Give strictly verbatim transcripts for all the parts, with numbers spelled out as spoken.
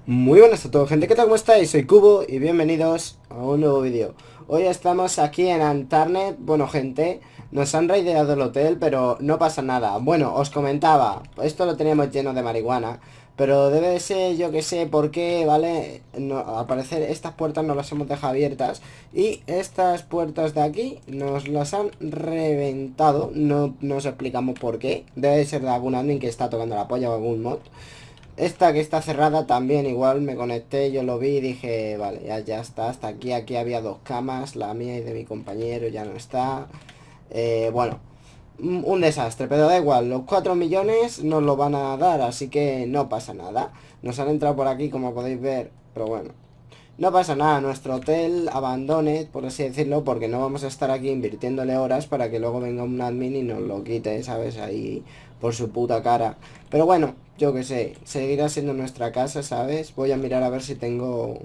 Muy buenas a todos, gente, ¿qué tal? ¿Cómo estáis? Soy Cubo y bienvenidos a un nuevo vídeo. Hoy estamos aquí en Antarnet. Bueno, gente, nos han raideado el hotel, pero no pasa nada. Bueno, os comentaba, esto lo teníamos lleno de marihuana, pero debe de ser, yo que sé por qué, ¿vale? No, al parecer estas puertas no las hemos dejado abiertas y estas puertas de aquí nos las han reventado. No nos explicamos por qué. Debe ser de algún admin que está tocando la polla o algún mod. Esta que está cerrada también igual me conecté, yo lo vi y dije, vale, ya, ya está, hasta aquí, aquí había dos camas, la mía y de mi compañero ya no está. Eh, bueno, un un desastre, pero da igual, los cuatro millones nos lo van a dar, así que no pasa nada. Nos han entrado por aquí, como podéis ver, pero bueno. No pasa nada, nuestro hotel abandone, por así decirlo, porque no vamos a estar aquí invirtiéndole horas para que luego venga un admin y nos lo quite, ¿sabes? Ahí por su puta cara. Pero bueno, yo qué sé, seguirá siendo nuestra casa, ¿sabes? Voy a mirar a ver si tengo...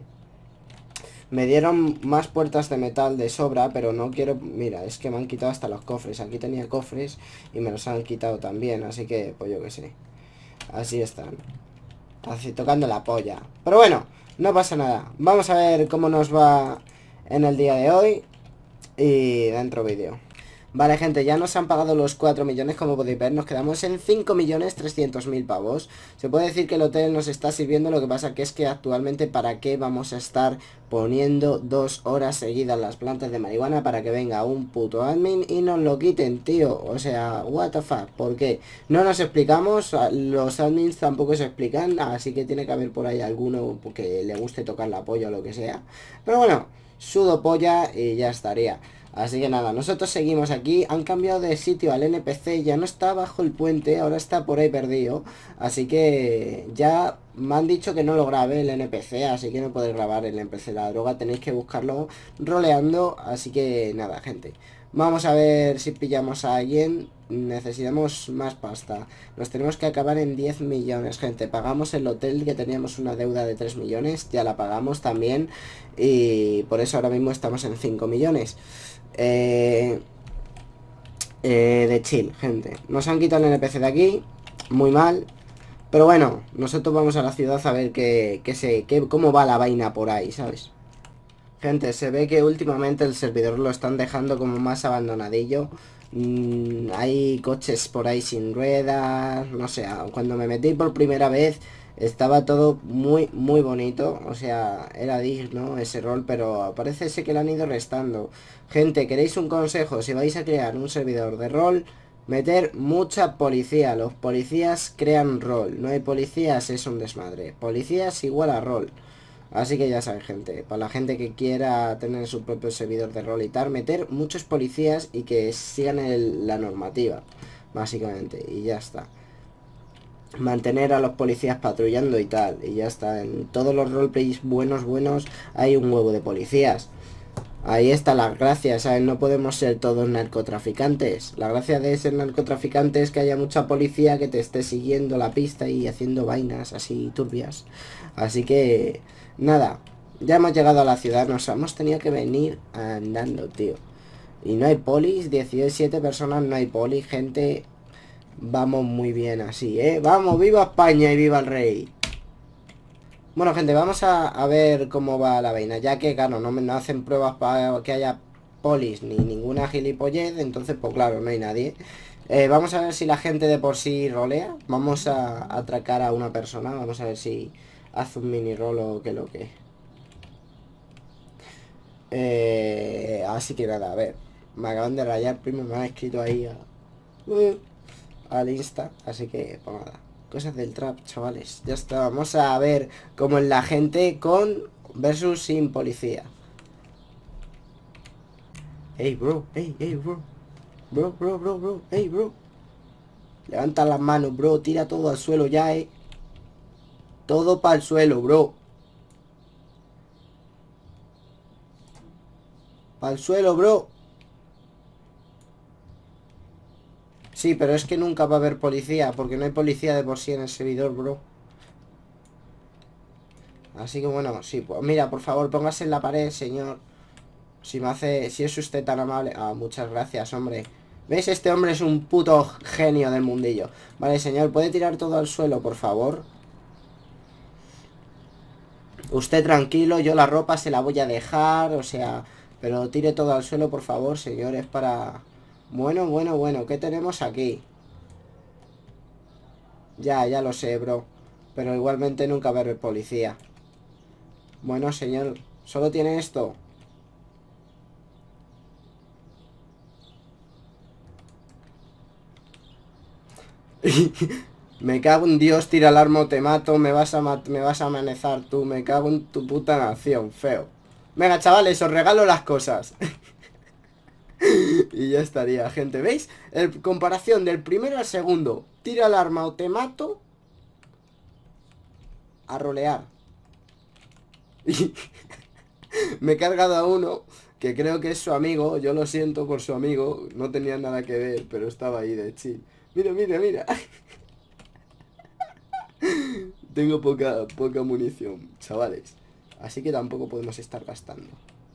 Me dieron más puertas de metal de sobra, pero no quiero... Mira, es que me han quitado hasta los cofres. Aquí tenía cofres y me los han quitado también, así que, pues yo qué sé. Así están. Así tocando la polla. Pero bueno, no pasa nada. Vamos a ver cómo nos va en el día de hoy. Y dentro vídeo. Vale, gente, ya nos han pagado los cuatro millones, como podéis ver, nos quedamos en cinco millones trescientos mil pavos. Se puede decir que el hotel nos está sirviendo, lo que pasa que es que actualmente para qué vamos a estar poniendo dos horas seguidas las plantas de marihuana para que venga un puto admin y nos lo quiten, tío. O sea, what the fuck, ¿por qué? No nos explicamos, los admins tampoco se explican, así que tiene que haber por ahí alguno que le guste tocar la polla o lo que sea. Pero bueno, sudo polla y ya estaría. Así que nada, nosotros seguimos aquí. Han cambiado de sitio al N P C. Ya no está bajo el puente, ahora está por ahí perdido. Así que ya me han dicho que no lo grabe el N P C. Así que no podéis grabar el N P C de la droga. Tenéis que buscarlo roleando. Así que nada, gente. Vamos a ver si pillamos a alguien. Necesitamos más pasta. Nos tenemos que acabar en diez millones, gente. Pagamos el hotel, que teníamos una deuda de tres millones. Ya la pagamos también. Y por eso ahora mismo estamos en cinco millones. Eh, eh, de chill, gente. Nos han quitado el N P C de aquí. Muy mal. Pero bueno, nosotros vamos a la ciudad a ver qué, qué sé, qué, cómo va la vaina por ahí, ¿sabes? Gente, se ve que últimamente el servidor lo están dejando como más abandonadillo. Mm, hay coches por ahí sin ruedas, no sé, cuando me metí por primera vez estaba todo muy, muy bonito. O sea, era digno ese rol, pero parece ser que lo han ido restando. Gente, ¿queréis un consejo? Si vais a crear un servidor de rol, meter mucha policía. Los policías crean rol. No hay policías, es un desmadre. Policías igual a rol. Así que ya saben, gente, para la gente que quiera tener su propio servidor de rol y tal, meter muchos policías y que sigan el- la normativa, básicamente, y ya está. Mantener a los policías patrullando y tal, y ya está. En todos los roleplays buenos, buenos, hay un huevo de policías. Ahí está la gracia, ¿sabes? No podemos ser todos narcotraficantes. La gracia de ser narcotraficante es que haya mucha policía que te esté siguiendo la pista y haciendo vainas así turbias. Así que, nada, ya hemos llegado a la ciudad, nos hemos tenido que venir andando, tío. Y no hay polis, diecisiete personas, no hay poli, gente. Vamos muy bien así, ¿eh? Vamos, viva España y viva el rey. Bueno, gente, vamos a, a ver cómo va la vaina. Ya que, claro, no me no hacen pruebas para que haya polis ni ninguna gilipollez. Entonces, pues claro, no hay nadie. Eh, vamos a ver si la gente de por sí rolea. Vamos a, a atracar a una persona. Vamos a ver si hace un mini rol o qué lo que. Eh, así que nada, a ver. Me acaban de rayar, primo. Me han escrito ahí a, uh, al Insta. Así que, pues nada. Cosas del trap, chavales. Ya está. Vamos a ver cómo es la gente con versus sin policía. Hey, bro. Hey, hey, bro. Bro, bro, bro, bro. Hey, bro. Levanta las manos, bro. Tira todo al suelo ya, eh. Todo para el suelo, bro. Para el suelo, bro. Sí, pero es que nunca va a haber policía, porque no hay policía de por sí en el servidor, bro. Así que bueno, sí, pues mira, por favor, póngase en la pared, señor. Si me hace, si es usted tan amable. Ah, muchas gracias, hombre. ¿Ves? Este hombre es un puto genio del mundillo. Vale, señor, ¿puede tirar todo al suelo, por favor? Usted tranquilo, yo la ropa se la voy a dejar, o sea... Pero tire todo al suelo, por favor, señores, para... Bueno, bueno, bueno, ¿qué tenemos aquí? Ya, ya lo sé, bro. Pero igualmente nunca ver el policía. Bueno, señor, solo tiene esto. Me cago en Dios, tira el arma o te mato, me vas a me vas a amenazar tú, me cago en tu puta nación, feo. Venga, chavales, os regalo las cosas. Y ya estaría, gente, ¿veis? El, comparación del primero al segundo. Tira el arma o te mato. A rolear. Y me he cargado a uno que creo que es su amigo. Yo lo siento por su amigo. No tenía nada que ver, pero estaba ahí de chill. Mira, mira, mira. Tengo poca, poca munición, chavales. Así que tampoco podemos estar gastando.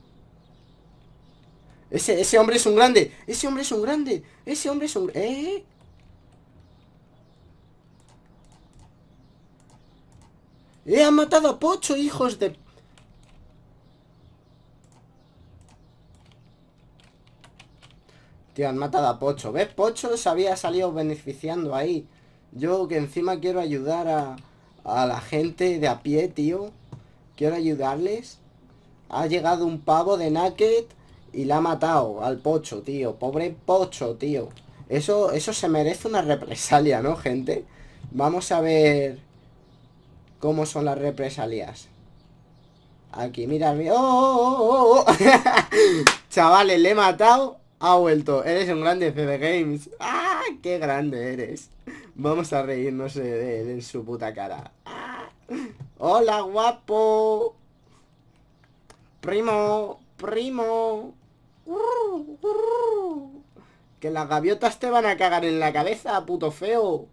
Ese, ese hombre es un grande. Ese hombre es un grande. Ese hombre es un... ¿Eh? ¡Eh! ¡Han matado a Pocho, hijos de... Tío, han matado a Pocho. ¿Ves? Pocho se había salido beneficiando ahí. Yo que encima quiero ayudar a, a la gente de a pie, tío. Quiero ayudarles. Ha llegado un pavo de Naked y la ha matado al Pocho, tío. Pobre Pocho, tío. Eso, eso se merece una represalia, ¿no, gente? Vamos a ver cómo son las represalias. Aquí, mira, mira. ¡Oh, oh, oh, oh! Chavales, le he matado. Ha vuelto. Eres un grande C D Games. ¡Ah! ¡Qué grande eres! Vamos a reírnos de él en su puta cara. ¡Ah! ¡Hola, guapo! Primo, primo. Que las gaviotas te van a cagar en la cabeza, puto feo.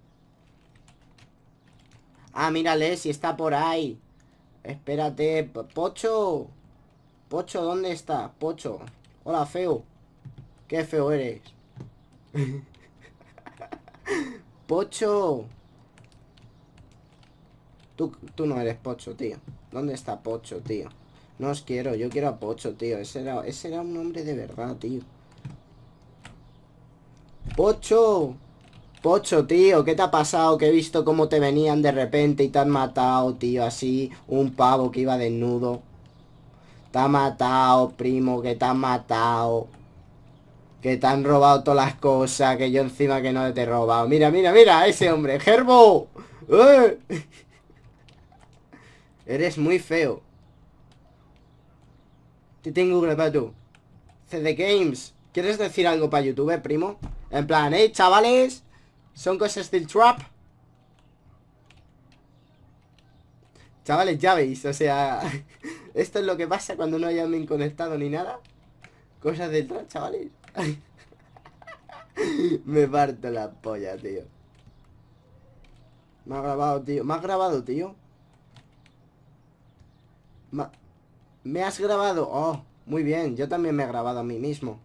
Ah, mírale, si está por ahí. Espérate, Pocho. Pocho, ¿dónde está? Pocho. Hola, feo. Qué feo eres. Pocho. Tú, tú no eres Pocho, tío. ¿Dónde está Pocho, tío? No os quiero, yo quiero a Pocho, tío. Ese era, ese era un hombre de verdad, tío. Pocho. Pocho, tío, ¿qué te ha pasado? Que he visto cómo te venían de repente y te han matado, tío, así. Un pavo que iba desnudo. Te ha matado, primo, que te han matado. Que te han robado todas las cosas. Que yo encima que no te he robado. Mira, mira, mira, ese hombre. ¡Gerbo! ¡Eh! Eres muy feo. Te tengo grabado. C D Games. ¿Quieres decir algo para YouTube, primo? En plan, ¿eh, chavales? Son cosas del trap. Chavales, ya veis, o sea... Esto es lo que pasa cuando no hay alguien conectado ni nada. Cosas del trap, chavales. Me parto la polla, tío. Me ha grabado, tío. ¿Me has grabado, tío? Ma... ¿Me has grabado? Oh, muy bien. Yo también me he grabado a mí mismo.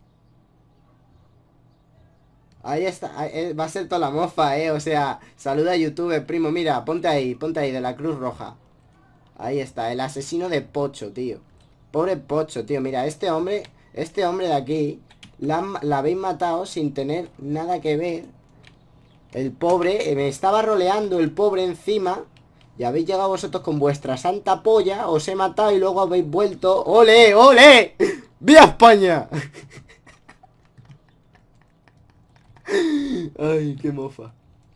Ahí está. Ahí, eh, va a ser toda la mofa, eh. O sea, saluda a YouTube, primo. Mira, ponte ahí, ponte ahí, de la Cruz Roja. Ahí está, el asesino de Pocho, tío. Pobre Pocho, tío. Mira, este hombre, este hombre de aquí, la, la habéis matado sin tener nada que ver. El pobre, eh, me estaba roleando el pobre encima. Y habéis llegado vosotros con vuestra santa polla. Os he matado y luego habéis vuelto. ¡Ole, ole! ¡Viva España! Ay, qué mofa.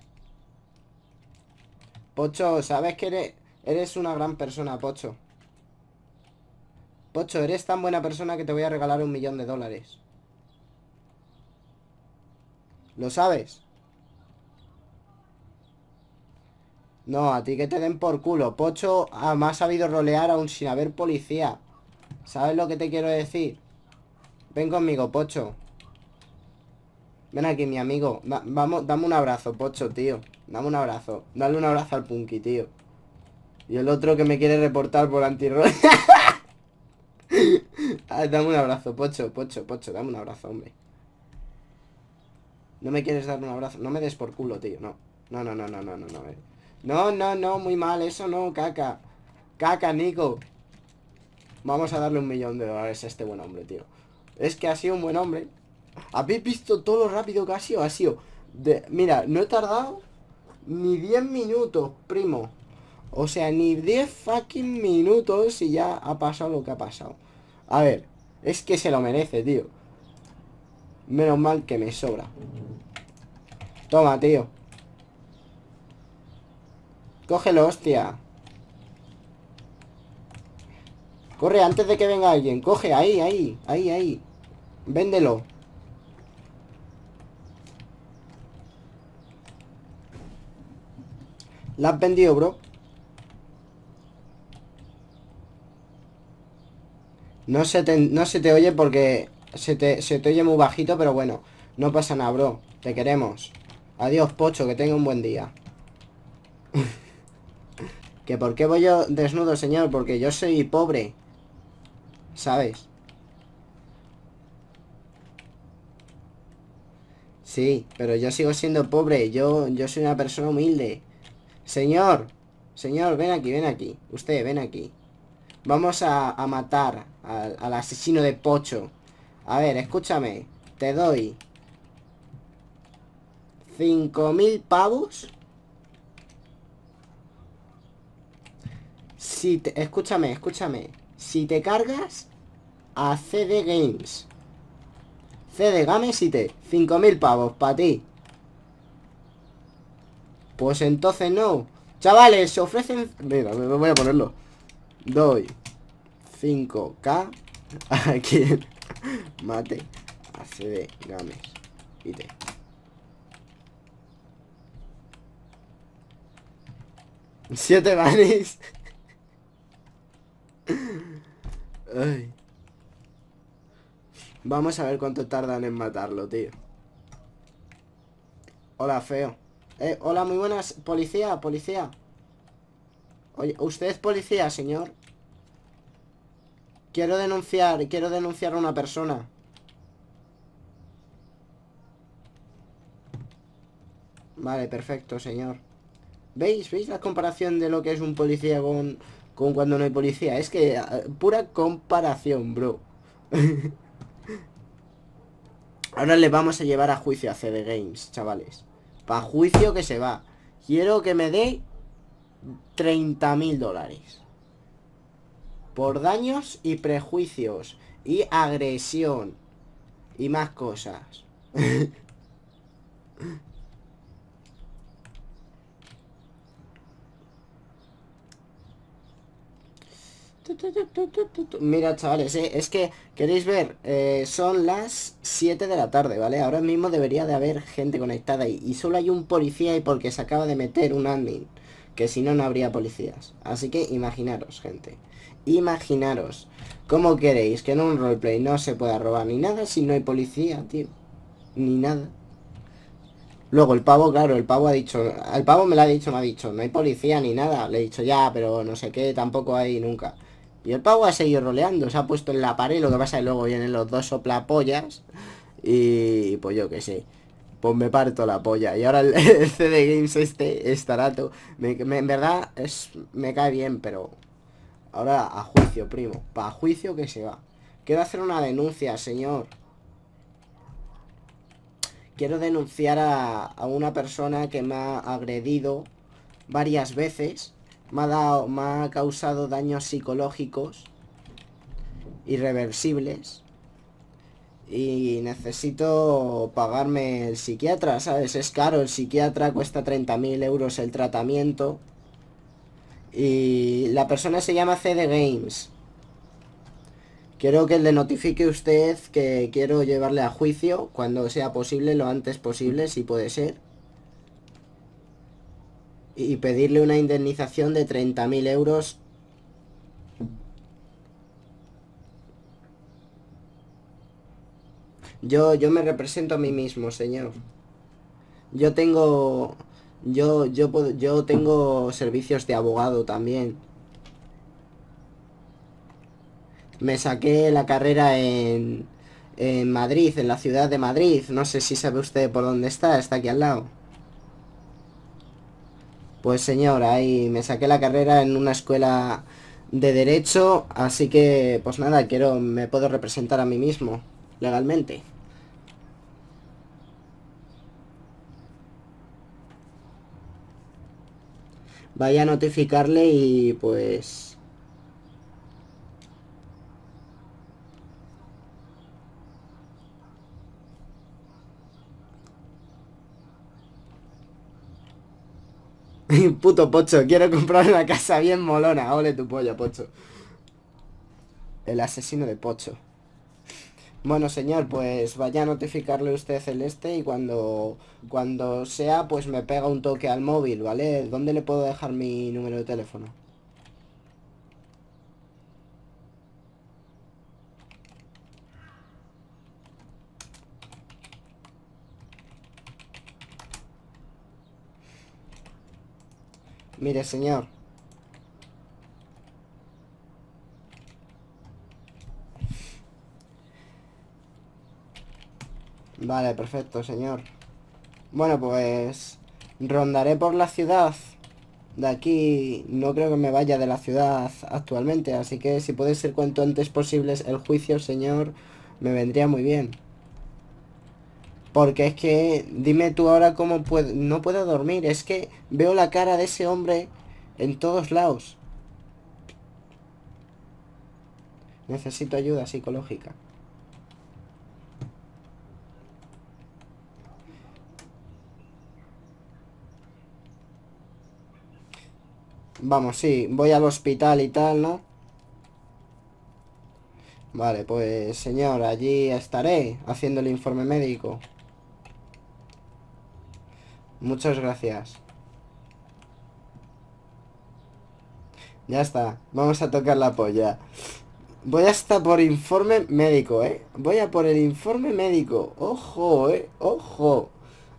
Pocho, ¿sabes que eres, eres una gran persona, Pocho? Pocho, eres tan buena persona que te voy a regalar un millón de dólares. ¿Lo sabes? No, a ti que te den por culo. Pocho me ha sabido rolear aún sin haber policía. ¿Sabes lo que te quiero decir? Ven conmigo, Pocho. Ven aquí, mi amigo. Va- vamos, dame un abrazo, Pocho, tío. Dame un abrazo. Dale un abrazo al Punky, tío. Y el otro que me quiere reportar por antirrol. Ah, dame un abrazo, Pocho, Pocho, Pocho. Dame un abrazo, hombre. No me quieres dar un abrazo. No me des por culo, tío. No. No, no, no, no, no, no, no. eh. No, no, no, muy mal. Eso no, caca. Caca, Nico. Vamos a darle un millón de dólares a este buen hombre, tío. Es que ha sido un buen hombre. ¿Habéis visto todo lo rápido que ha sido? Ha sido de... Mira, no he tardado ni diez minutos, primo. O sea, ni diez fucking minutos y ya ha pasado lo que ha pasado. A ver, es que se lo merece, tío. Menos mal que me sobra. Toma, tío. Cógelo, hostia. Corre antes de que venga alguien. Coge, ahí, ahí, ahí, ahí. Véndelo. ¿La has vendido, bro? No se te, no se te oye porque se te, se te oye muy bajito, pero bueno, no pasa nada, bro. Te queremos. Adiós, Pocho, que tenga un buen día. ¿Que por qué voy yo desnudo, señor? Porque yo soy pobre. ¿Sabes? Sí, pero yo sigo siendo pobre. Yo, yo soy una persona humilde. Señor, señor, ven aquí, ven aquí. Usted, ven aquí. Vamos a, a matar al, al asesino de Pocho. A ver, escúchame. Te doy cinco mil pavos. Si te, escúchame, escúchame. Si te cargas a C D Games. C D Games y te cinco mil pavos para ti. Pues entonces no. Chavales, se ofrecen... Mira, me voy a ponerlo. Doy cinco K a quien mate a C D Games y te. Siete banis. Ay. Vamos a ver cuánto tardan en matarlo, tío. Hola, feo. Eh, hola, muy buenas. Policía, policía. Oye, ¿usted es policía, señor? Quiero denunciar, quiero denunciar a una persona. Vale, perfecto, señor. ¿Veis? ¿Veis la comparación de lo que es un policía con, con cuando no hay policía? Es que uh, pura comparación, bro. Ahora le vamos a llevar a juicio a C D Games, chavales. Pa' juicio que se va. Quiero que me dé treinta mil dólares. Por daños y prejuicios. Y agresión. Y más cosas. Mira, chavales, eh, es que, ¿queréis ver? Eh, son las siete de la tarde, ¿vale? Ahora mismo debería de haber gente conectada ahí. Y solo hay un policía y porque se acaba de meter un admin. Que si no, no habría policías. Así que imaginaros, gente. Imaginaros. ¿Cómo queréis que en un roleplay no se pueda robar ni nada si no hay policía, tío? Ni nada. Luego el pavo, claro, el pavo ha dicho... El pavo me lo ha dicho, me ha dicho, no hay policía ni nada. Le he dicho, ya, pero no sé qué, tampoco hay nunca. Y el pavo ha seguido roleando, se ha puesto en la pared, lo que pasa es que luego vienen los dos soplapollas. Y pues yo qué sé. Pues me parto la polla. Y ahora el, el C D Games este estará todo. Me, me- en verdad es, me cae bien, pero... Ahora a juicio, primo. Pa' juicio que se va. Quiero hacer una denuncia, señor. Quiero denunciar a, a una persona que me ha agredido varias veces. Me ha dado, me ha causado daños psicológicos irreversibles. Y necesito pagarme el psiquiatra, ¿sabes? Es caro, el psiquiatra cuesta treinta mil euros el tratamiento. Y la persona se llama C D Games. Quiero que le notifique usted que quiero llevarle a juicio cuando sea posible, lo antes posible, si puede ser. Y pedirle una indemnización de treinta mil euros. Yo, yo me represento a mí mismo, señor. Yo tengo... Yo, yo, puedo- yo tengo servicios de abogado también. Me saqué la carrera en, en Madrid, en la ciudad de Madrid. No sé si sabe usted por dónde está, está aquí al lado. Pues señor, ahí me saqué la carrera en una escuela de derecho, así que pues nada, quiero, me puedo representar a mí mismo legalmente. Vaya a notificarle y pues... Puto Pocho, quiero comprar una casa bien molona. Ole tu polla, Pocho. El asesino de Pocho. Bueno, señor, pues vaya a notificarle usted el este y cuando, cuando sea, pues me pega un toque al móvil, ¿vale? ¿Dónde le puedo dejar mi número de teléfono? Mire, señor. Vale, perfecto, señor. Bueno, pues rondaré por la ciudad. De aquí no creo que me vaya de la ciudad actualmente, así que si puede ser cuanto antes posible el juicio, señor, me vendría muy bien. Porque es que, dime tú ahora cómo puedo, no puedo dormir, es que veo la cara de ese hombre en todos lados. Necesito ayuda psicológica. Vamos, sí, voy al hospital y tal, ¿no? Vale, pues señor, allí estaré haciendo el informe médico. Muchas gracias. Ya está, vamos a tocar la polla. Voy hasta por informe médico, ¿eh? Voy a por el informe médico. Ojo, ¿eh? Ojo.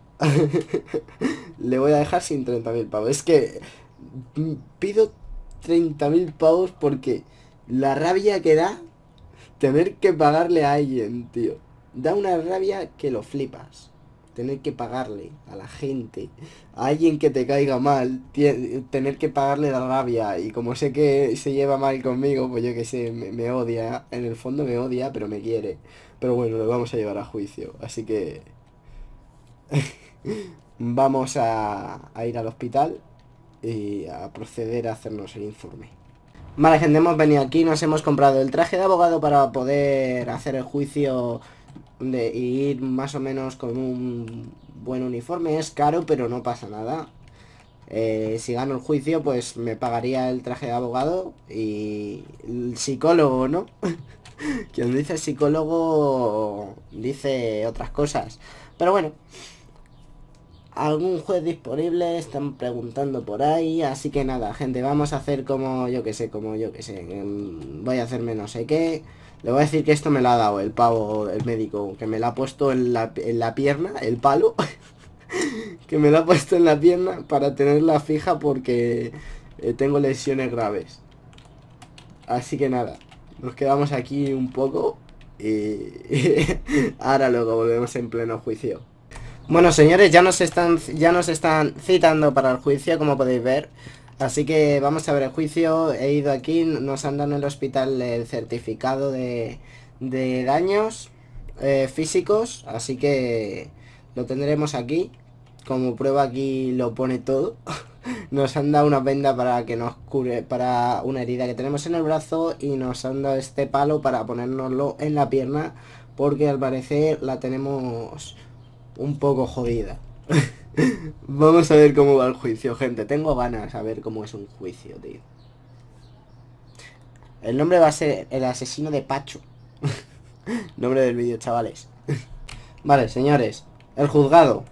Le voy a dejar sin treinta mil pavos. Es que mm, pido treinta mil pavos porque la rabia que da tener que pagarle a alguien, tío. Da una rabia que lo flipas. Tener que pagarle a la gente, a alguien que te caiga mal, tie- tener que pagarle la rabia. Y como sé que se lleva mal conmigo, pues yo que sé, me, me odia. En el fondo me odia, pero me quiere. Pero bueno, lo vamos a llevar a juicio. Así que vamos a, a ir al hospital y a proceder a hacernos el informe. Vale, gente, hemos venido aquí, nos hemos comprado el traje de abogado para poder hacer el juicio de y ir más o menos con un buen uniforme. Es caro, pero no pasa nada. Eh, si gano el juicio, pues me pagaría el traje de abogado y el psicólogo, ¿no? Quien dice psicólogo dice otras cosas. Pero bueno, algún juez disponible, están preguntando por ahí, así que nada, gente, vamos a hacer como yo que sé, como yo que sé, mm, voy a hacerme no sé qué, le voy a decir que esto me lo ha dado el pavo, el médico, que me lo ha puesto en la, en la pierna, el palo, que me lo ha puesto en la pierna para tenerla fija porque eh, tengo lesiones graves. Así que nada, nos quedamos aquí un poco y ahora luego volvemos en pleno juicio. Bueno, señores, ya nos están ya nos están citando para el juicio, como podéis ver. Así que vamos a ver el juicio. He ido aquí, nos han dado en el hospital el certificado de, de daños eh, físicos. Así que lo tendremos aquí. Como prueba aquí lo pone todo. Nos han dado una venda para que nos cure, para una herida que tenemos en el brazo. Y nos han dado este palo para ponérnoslo en la pierna. Porque al parecer la tenemos un poco jodida. Vamos a ver cómo va el juicio, gente. Tengo ganas a ver cómo es un juicio, tío. El nombre va a ser el asesino de Pacho. Nombre del vídeo, chavales. Vale, señores. El juzgado.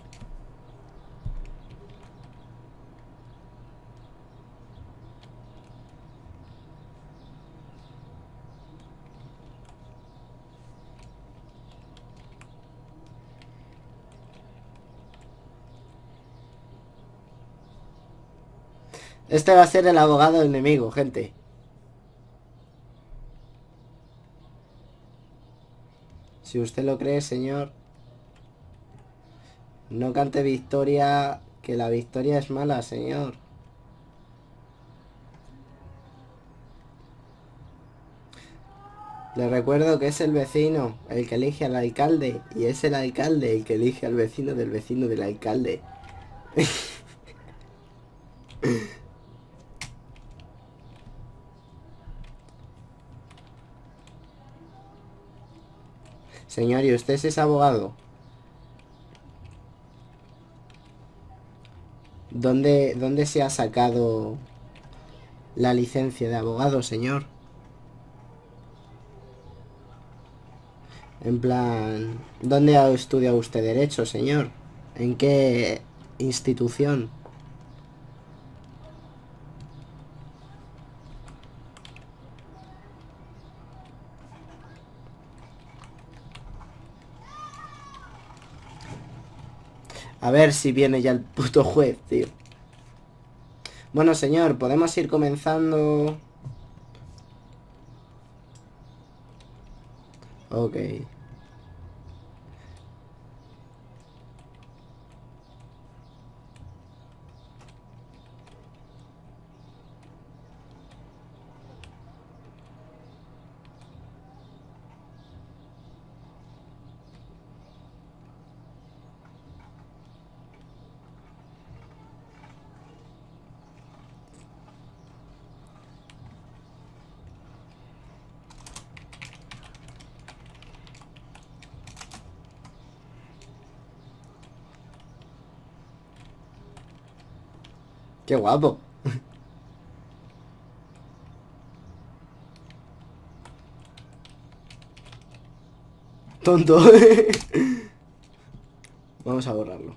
Este va a ser el abogado enemigo, gente. Si usted lo cree, señor, no cante victoria, que la victoria es mala, señor. Le recuerdo que es el vecino el que elige al alcalde y es el alcalde el que elige al vecino del vecino del alcalde. Señor, ¿y usted es abogado? ¿Dónde, dónde se ha sacado la licencia de abogado, señor? En plan, ¿dónde ha estudiado usted derecho, señor? ¿En qué institución? A ver si viene ya el puto juez, tío. Bueno, señor, podemos ir comenzando. Ok. Qué guapo. Tonto. Vamos a borrarlo.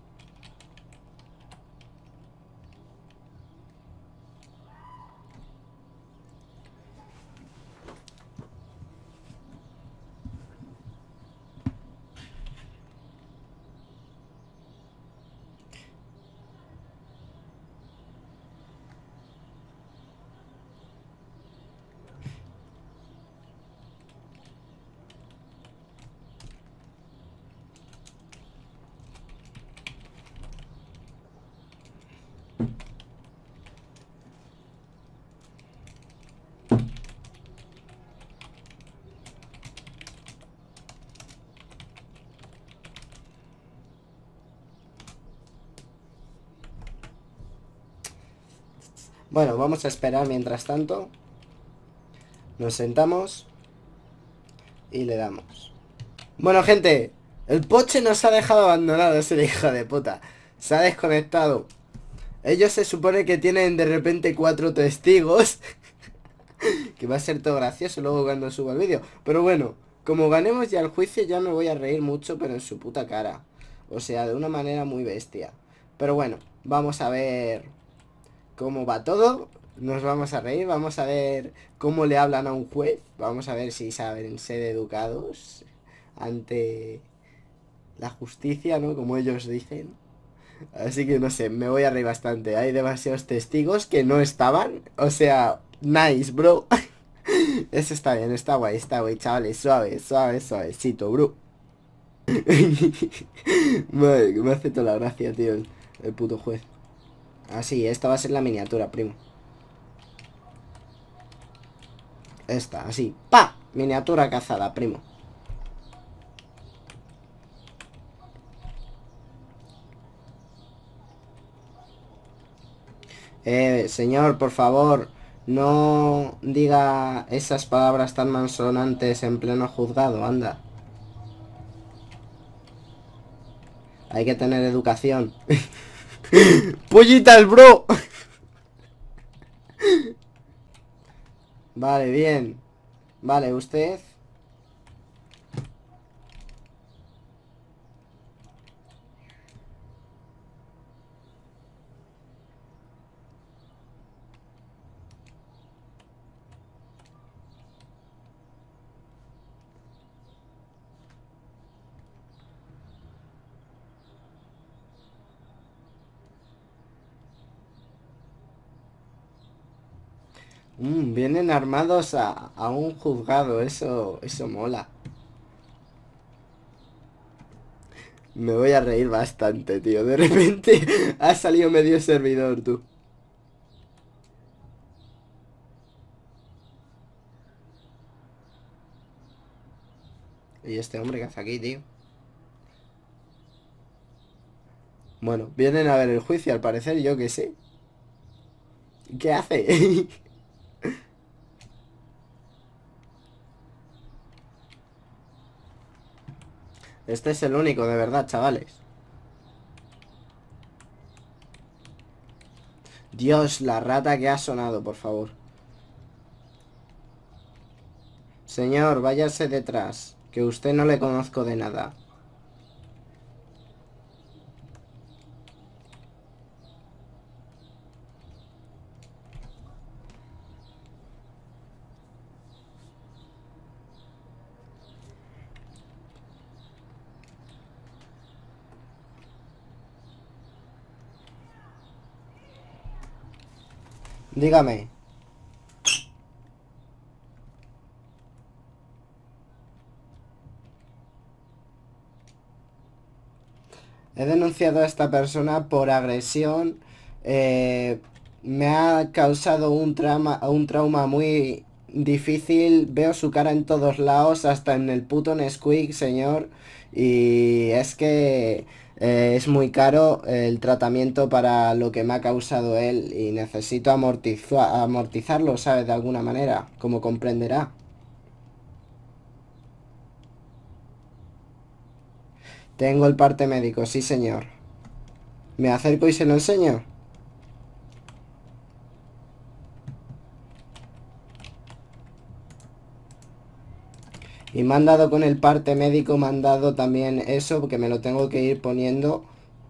Bueno, vamos a esperar mientras tanto. Nos sentamos y le damos. Bueno, gente, el Poche nos ha dejado abandonados, el hijo de puta. Se ha desconectado. Ellos se supone que tienen de repente cuatro testigos. Que va a ser todo gracioso luego cuando suba el vídeo. Pero bueno, como ganemos ya el juicio ya me voy a reír mucho, pero en su puta cara. O sea, de una manera muy bestia. Pero bueno, vamos a ver cómo va todo. Nos vamos a reír, vamos a ver cómo le hablan a un juez. Vamos a ver si saben ser educados ante la justicia, ¿no? Como ellos dicen. Así que no sé, me voy a reír bastante. Hay demasiados testigos que no estaban. O sea, nice, bro. Eso está bien, está guay, está guay, chavales. Suave, suave, suavecito, bro. Madre, que me hace toda la gracia, tío, el, el puto juez. Así, esta va a ser la miniatura, primo. Esta, así. ¡Pa! Miniatura cazada, primo. Eh, señor, por favor, no diga esas palabras tan malsonantes en pleno juzgado, anda. Hay que tener educación. ¡Pollitas, bro! Vale, bien. Vale, usted. Mm, vienen armados a, a un juzgado, eso, eso mola. Me voy a reír bastante, tío. De repente ha salido medio servidor, tú. ¿Y este hombre qué hace aquí, tío? Bueno, vienen a ver el juicio, al parecer, yo qué sé. ¿Qué hace? Este es el único, de verdad, chavales. Dios, la rata que ha sonado, por favor. Señor, váyase detrás, que usted no le conozco de nada. Dígame. He denunciado a esta persona por agresión. eh, Me ha causado un trauma, un trauma muy difícil. Veo su cara en todos lados, hasta en el puto Nesquik, señor. Y es que eh, es muy caro el tratamiento para lo que me ha causado él. Y necesito amortiza- amortizarlo, ¿sabes? De alguna manera, como comprenderá. Tengo el parte médico, sí, señor. Me acerco y se lo enseño. Y me han dado con el parte médico, me han dado también eso, porque me lo tengo que ir poniendo.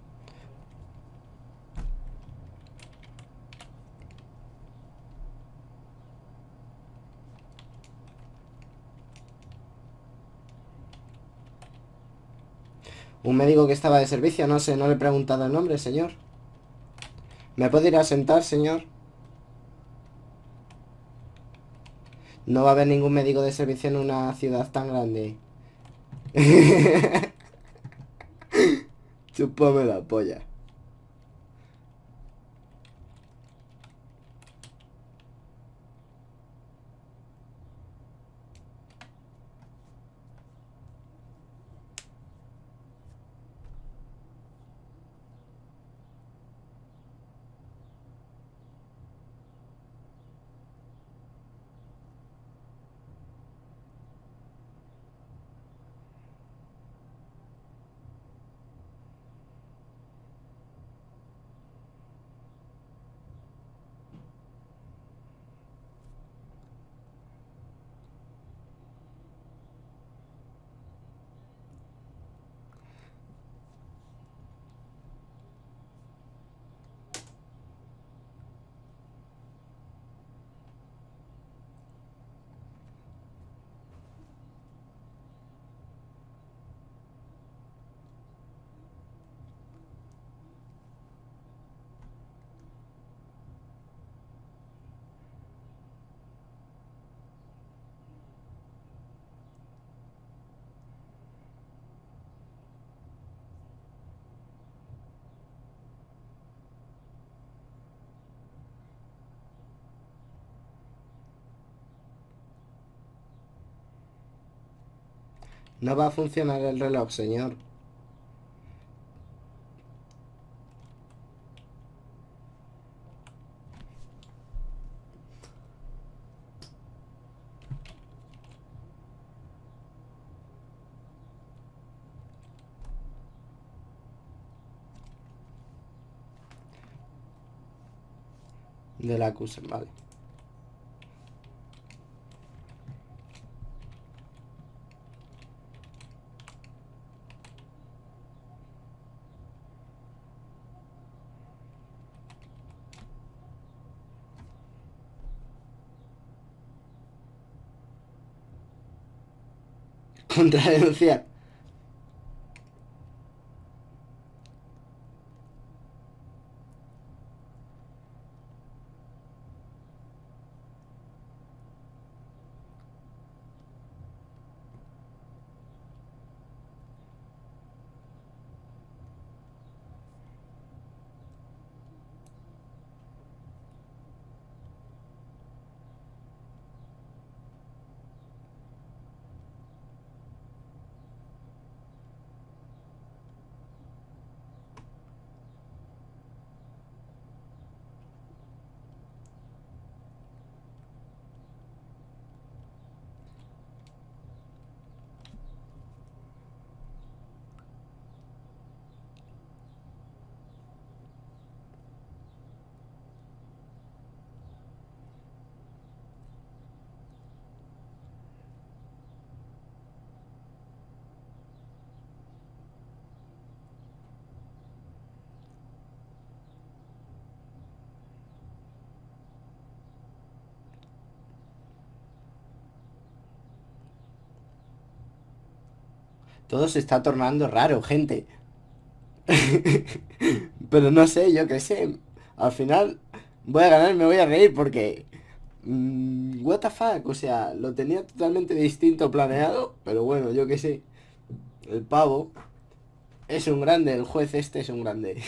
Un médico que estaba de servicio, no sé, no le he preguntado el nombre, señor. ¿Me puedo ir a sentar, señor? No va a haber ningún médico de servicio en una ciudad tan grande. Chúpame la polla. No va a funcionar el reloj, señor. De la acusa, vale. Contradenunciar. Todo se está tornando raro, gente. Pero no sé, yo qué sé. Al final voy a ganar y me voy a reír porque... mm, what the fuck, o sea, lo tenía totalmente distinto planeado, pero bueno, yo qué sé. El pavo es un grande, el juez este es un grande.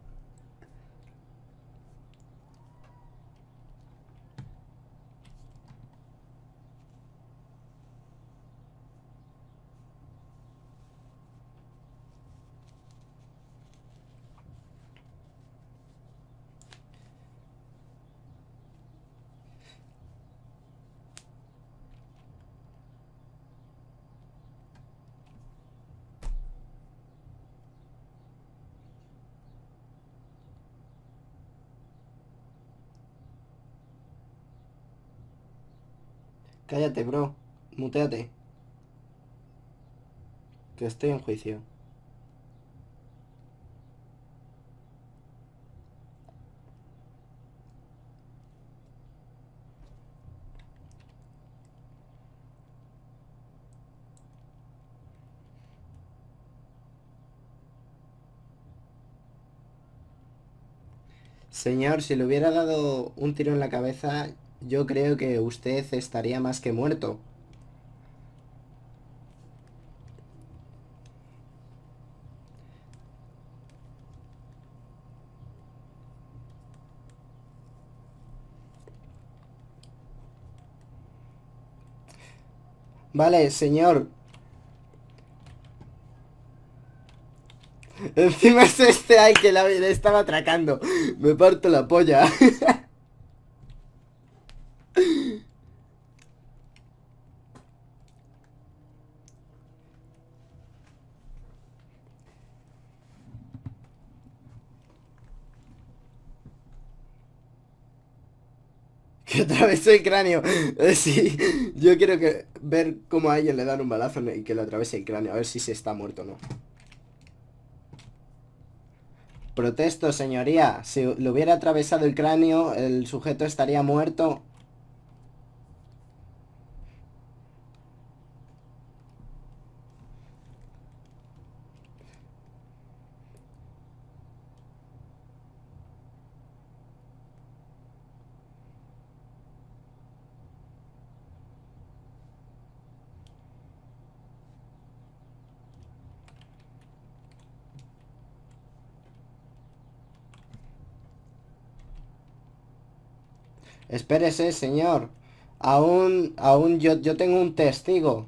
Cállate, bro. Muteate. Que estoy en juicio. Señor, si le hubiera dado un tiro en la cabeza, yo creo que usted estaría más que muerto. Vale, señor. Encima es este ay que la le estaba atracando. Me parto la polla. Que atravesó el cráneo. Eh, Sí, yo quiero que ver cómo a alguien le dan un balazo y que le atravese el cráneo. A ver si se está muerto o no. Protesto, señoría. Si le hubiera atravesado el cráneo, el sujeto estaría muerto. Espérese, señor. Aún, aún yo, yo tengo un testigo.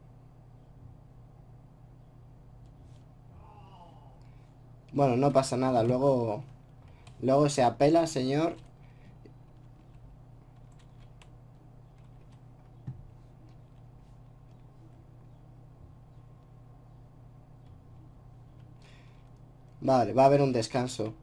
Bueno, no pasa nada. Luego, luego se apela, señor. Vale, va a haber un descanso.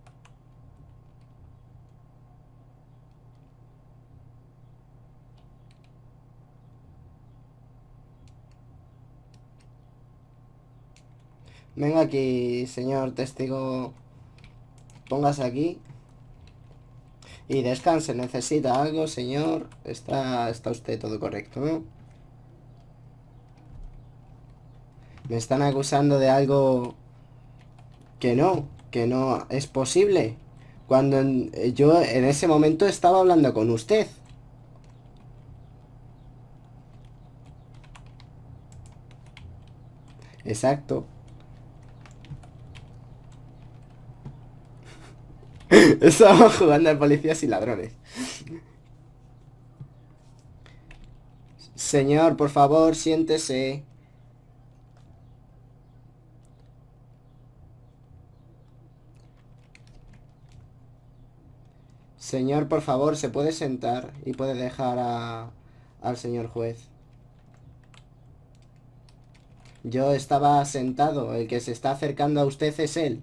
Venga aquí, señor testigo. Póngase aquí. Y descanse. ¿Necesita algo, señor? Está, está usted todo correcto, ¿no? Me están acusando de algo que no, que no es posible. Cuando en- yo en ese momento estaba hablando con usted. Exacto. Estábamos jugando a policías y ladrones. Señor, por favor, siéntese. Señor, por favor, se puede sentar y puede dejar a, al señor juez. Yo estaba sentado, el que se está acercando a usted es él.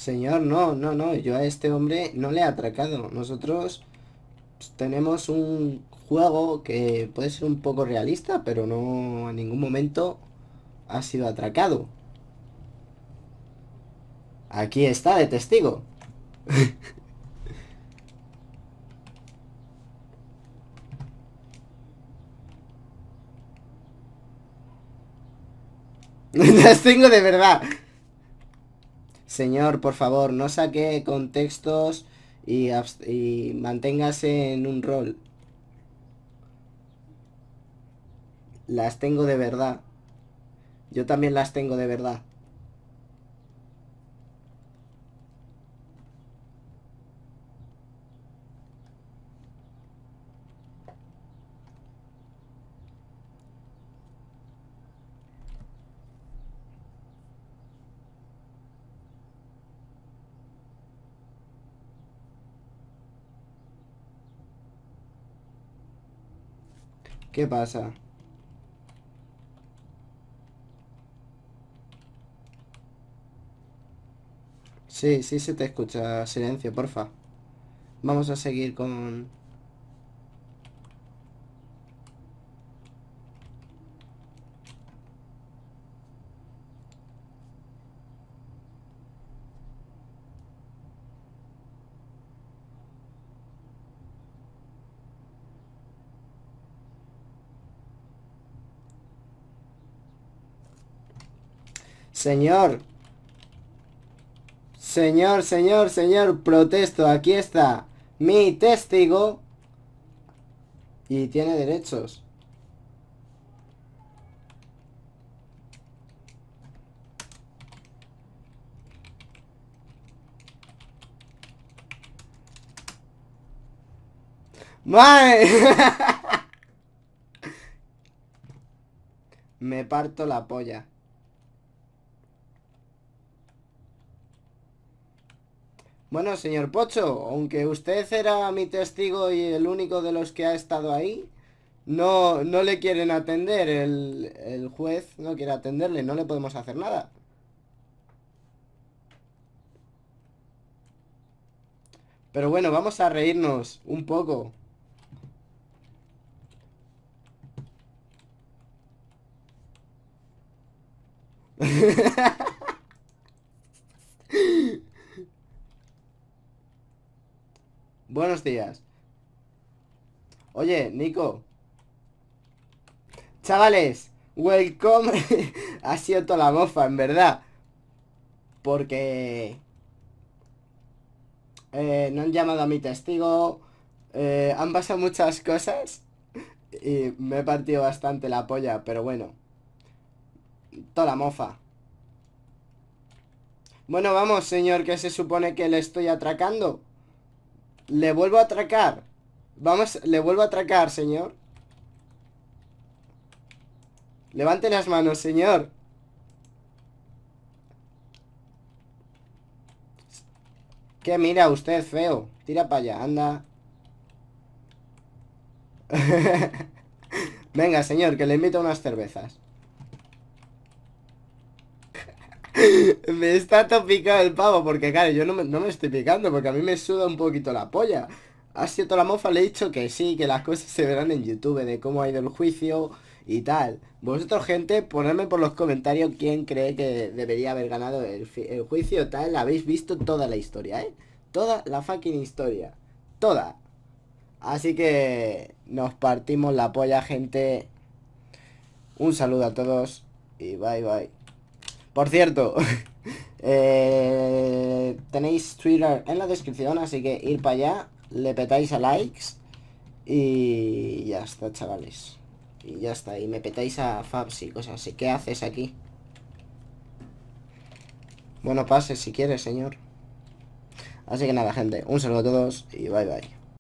Señor, no, no, no, yo a este hombre no le he atracado. Nosotros tenemos un juego que puede ser un poco realista, pero no en ningún momento ha sido atracado. Aquí está de testigo. Testigo de verdad. Señor, por favor, no saque contextos y, y manténgase en un rol. Las tengo de verdad. Yo también las tengo de verdad. ¿Qué pasa? Sí, sí se te escucha. Silencio, porfa. Vamos a seguir con... Señor. Señor, señor, señor, protesto. Aquí está mi testigo. Y tiene derechos. ¡Mae! Me parto la polla. Bueno, señor Pocho, aunque usted era mi testigo y el único de los que ha estado ahí, no, no le quieren atender. El, el juez no quiere atenderle, no le podemos hacer nada. Pero bueno, vamos a reírnos un poco. Buenos días. Oye, Nico. Chavales, welcome. Ha sido toda la mofa, en verdad. Porque... Eh, no han llamado a mi testigo. Eh, han pasado muchas cosas. Y me he partido bastante la polla, pero bueno. Toda la mofa. Bueno, vamos, señor, que se supone que le estoy atracando. Le vuelvo a atracar. Vamos, le vuelvo a atracar, señor. Levante las manos, señor. ¿Qué mira usted, feo? Tira para allá, anda. Venga, señor, que le invito unas cervezas. Me está todo picado el pavo, porque claro, yo no me, no me estoy picando, porque a mí me suda un poquito la polla. Ha sido toda la mofa, le he dicho que sí, que las cosas se verán en YouTube, de cómo ha ido el juicio y tal. Vosotros, gente, ponedme por los comentarios quién cree que debería haber ganado el, el juicio, tal. Habéis visto toda la historia, ¿eh? Toda la fucking historia. Toda. Así que nos partimos la polla, gente. Un saludo a todos y bye bye. Por cierto, eh, tenéis Twitter en la descripción, así que ir para allá, le petáis a likes y ya está, chavales. Y ya está, y me petáis a Fabs y cosas así. ¿Qué haces aquí? Bueno, pase si quieres, señor. Así que nada, gente, un saludo a todos y bye bye.